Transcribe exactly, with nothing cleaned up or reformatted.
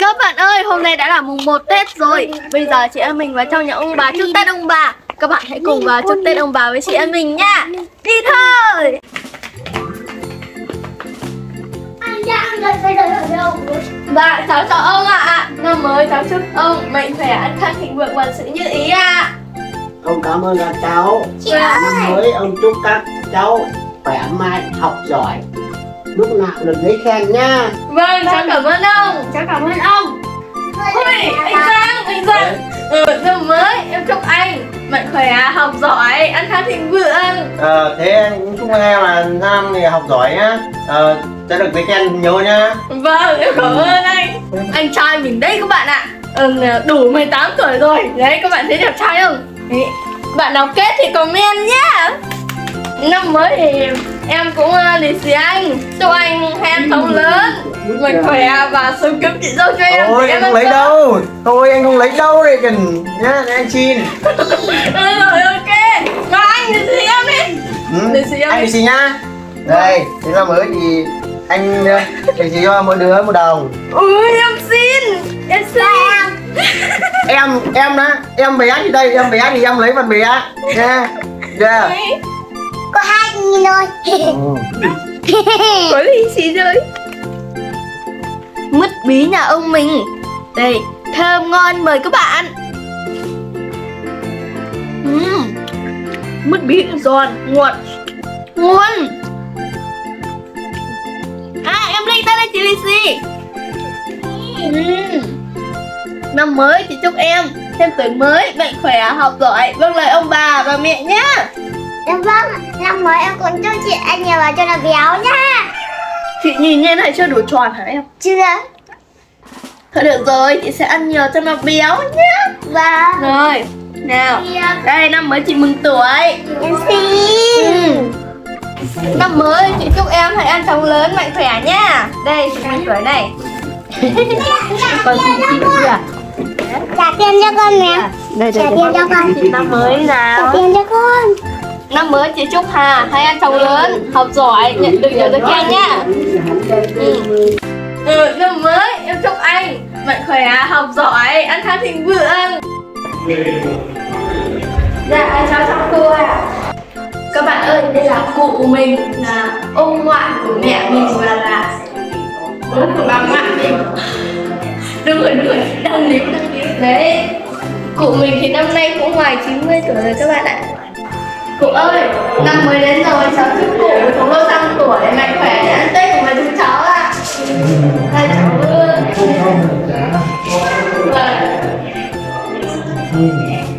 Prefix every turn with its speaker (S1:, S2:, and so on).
S1: Các bạn ơi, hôm nay đã là mùng một Tết rồi. Bây giờ chị em mình vào trong nhà ông bà chúc Tết ông bà. Các bạn hãy cùng vào chúc Tết ông bà với chị em mình nha. Đi thôi. Dạ, cháu chào ông ạ. Năm mới cháu chúc ông mạnh khỏe, ăn khang thịnh vượng, vạn sự như ý ạ.
S2: Ông cảm ơn các cháu. Năm mới ông chúc các cháu khỏe mạnh, học giỏi, lúc nào được giấy khen nha.
S1: Vâng, cháu cảm ơn ông. Cháu cảm ơn ông. Ôi, anh Giang, anh Giang. Ừ, năm mới em chúc anh mạnh khỏe, học giỏi, ăn khang thịnh vượng.
S2: Ờ, thế anh cũng chúc em là năm này học giỏi nhá. Ờ, sẽ được giấy khen nhiều nhá.
S1: Vâng, em cảm ơn anh. Anh trai mình đây các bạn ạ. Ừ, đủ mười tám tuổi rồi. Đấy, các bạn thấy đẹp trai không? Đấy. Bạn nào kết thì comment nhé. Năm mới thì em cũng uh, lì xì anh. Chúc anh hay ăn sống lớn, mạnh khỏe và sớm kiếm chị dâu cho em.
S2: Thôi anh không lấy đâu. Thôi anh không lấy đâu đây cần nhá, để anh xin.
S1: Ừ, rồi ok. Mà anh lì xì em đi.
S2: Ừ,
S1: lì xì em
S2: anh
S1: đi.
S2: lì xì nhá. Đây, thế năm mới thì anh lì xì cho mỗi đứa một đồng.
S1: Ui, em xin. Em xin.
S2: em em đó, em bé thì đây, em bé thì em lấy phần bé nha. Yeah.
S3: Có hai nghìn thôi.
S1: Có lì xì rồi. Mứt bí nhà ông mình. Đây, thơm ngon, mời các bạn. uhm. Mứt bí giòn, ngọt, ngon. À, em lên tay đây chị lì xì. uhm. Năm mới chị chúc em thêm tuổi mới, mạnh khỏe, học giỏi, vâng lời ông bà và mẹ nhé.
S3: Dạ vâng, năm mới em cũng chúc chị ăn nhiều và cho nó béo nha.
S1: Chị nhìn như này chưa đủ tròn hả em?
S3: Chưa.
S1: Thôi được rồi, chị sẽ ăn nhiều cho nó béo nhé.
S3: Vâng.
S1: Rồi, nào, đây năm mới chị mừng tuổi.
S3: Em xin.
S1: ừ. Năm mới chị chúc em hãy ăn chóng lớn, mạnh khỏe nhá. Đây, chị mừng tuổi này. Còn chị chị chưa?
S3: Trả tiền cho con nè.
S1: Đây,
S3: Trả tiền cho con.
S1: Chị năm mới nào.
S3: Trả tiền cho con.
S1: Năm mới chị chúc Hà hãy ăn chóng lớn, học giỏi, nhận được nhiều giấy khen nhá. ừ. ừ, Năm mới em chúc anh mạnh khỏe, học giỏi, ăn khang thịnh vượng. Dạ, chào chào cô ạ. Các bạn ơi, đây là cụ của mình, là ông ngoại của mẹ mình và là bố của bà ngoại mình. Đúng rồi, đúng rồi, đang níu, đang níu. Đấy, cụ mình thì năm nay cũng ngoài chín mươi tuổi rồi các bạn ạ. Cụ ơi, năm mới đến rồi, cháu chúc cụ sống lâu trăm tuổi, mạnh khỏe để ăn Tết cùng với chúng cháu ạ. Đây, cháu ơi. Vâng.